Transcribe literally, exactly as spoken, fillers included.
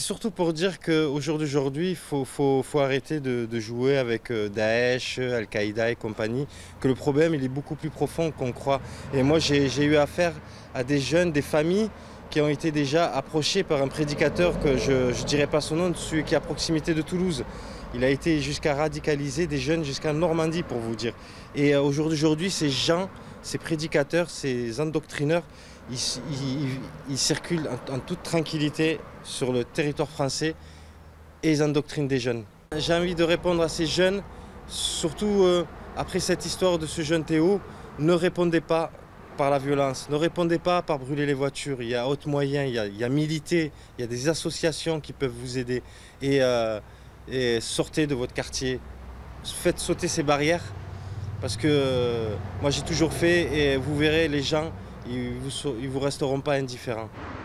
surtout pour dire qu'au jour d'aujourd'hui, il faut, faut, faut arrêter de, de jouer avec Daesh, Al-Qaïda et compagnie, que le problème il est beaucoup plus profond qu'on croit. Et moi j'ai eu affaire à des jeunes, des familles qui ont été déjà approchés par un prédicateur que je ne dirai pas son nom, celui qui est à proximité de Toulouse. Il a été jusqu'à radicaliser des jeunes jusqu'à Normandie pour vous dire. Et au jour d'aujourd'hui, ces gens, ces prédicateurs, ces endoctrineurs, ils, ils, ils circulent en, en toute tranquillité sur le territoire français et ils endoctrinent des jeunes. J'ai envie de répondre à ces jeunes, surtout euh, après cette histoire de ce jeune Théo, ne répondez pas par la violence, ne répondez pas par brûler les voitures. Il y a autre moyen, il y a, il y a militer, il y a des associations qui peuvent vous aider. Et, euh, et sortez de votre quartier, faites sauter ces barrières, parce que euh, moi j'ai toujours fait et vous verrez, les gens, ils vous, ils vous resteront pas indifférents.